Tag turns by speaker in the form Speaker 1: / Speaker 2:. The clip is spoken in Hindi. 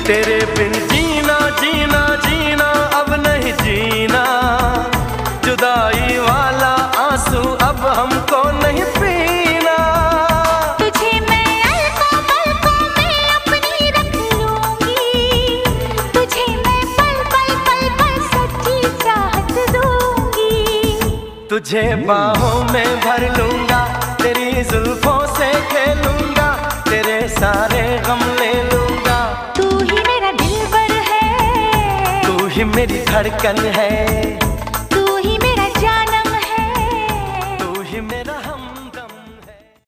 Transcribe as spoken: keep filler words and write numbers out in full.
Speaker 1: तेरे बिन जीना जीना जीना अब नहीं जीना, जुदाई वाला आंसू अब हमको नहीं पीना।
Speaker 2: तुझे मैं अलकों पलकों में अपनी रख लूंगी, तुझे मैं पल पल पल पल सच्ची चाहत दूंगी।
Speaker 1: तुझे बाहों में भर लूंगा, तेरी जुल्फों से खेलूंगा, तेरे सारे गम ले लूंगा।
Speaker 2: तू ही मेरा दिलबर है,
Speaker 1: तू ही मेरी धड़कन है।